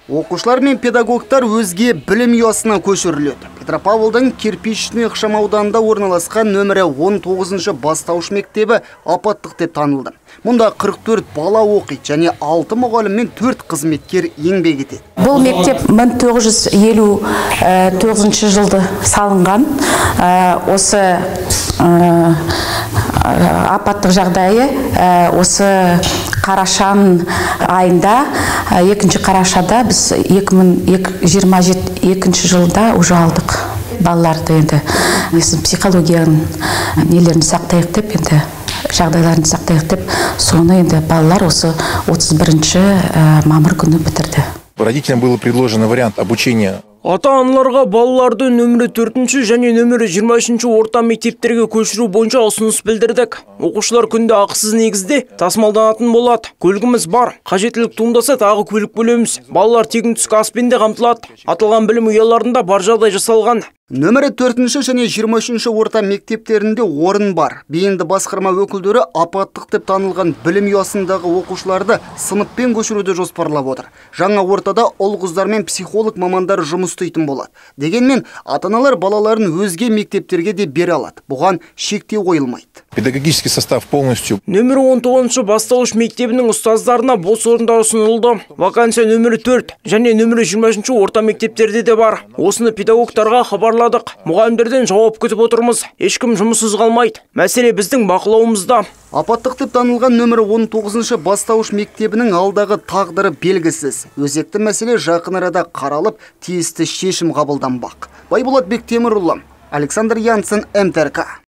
Оқушылар мен педагогтар өзге білім ұясына көшіріледі. Петропавлдың Кирпичный ықшамауданында орналасқан нөмірі 19 бастауыш мектебі апаттық деп танылды. Мұнда 44 бала оқиды және 6 мұғалім мен 4 қызметкер еңбек етеді. Бұл мектеп 1959 жылды салынған. Осы апаттық жағдайы осы қарашаның айында, 2 қарашада біз 2022 жылда уже алдық балаларды. Енді психологияның нелерін сақтайық деп, енді жағдайларын сақтайық деп, соны енді балалар осы 31 мамыр күні бітірді. Родителям было предложено вариант обучения. Ата-аналарға балаларды нөмірі 4 және нөмірі 23 орта мектептерге көшіру бойынша ұсыныс білдірдік. Оқушылар күнде ақысыз негізде тасымалданатын болады. Көлігіміз бар. Қажеттілік туындаса тағы көлік бөлеміз. Балалар тегін түскі аспен де қамтылады. Аталған білім ұяларында бар жағдай жасалған. Нөмірі 4 және 23 орта мектептерінде орын бар. Бейінді басқарма өкілдері апаттық деп танылған білім ұясындағы оқушыларды сыныппен көшіруді жоспарлап отыр. Жаңа ортада ұл-қыздар мен психолог мамандар жұмыс істейтін болады. Дегенмен ата-аналар балаларын өзге мектептерге де бере алады. Бұған шектеу қойылмайды. Педагогический состав полностью. Нөмірі 19 бастауыш мектебінің ұстаздарына бос орындар ұсынылды. Вакансия нөмірі 4 және нөмірі 23 орта мектептерде де бар. Осыны педагогтарға хабарладық. Мұғалімдерден жауап күтіп отырмыз. Ешкім жұмыссыз қалмайды. Мәселе біздің бақылауымызда. Апаттық деп танылған нөмірі 19 бастауыш мектебінің алдағы тағдыры белгісіз. Өзекті мәселе жақын арада қаралып, тиісті шешім қабылданбақ. Байболат Бектемірұлы, Александр Янсен, МТРК.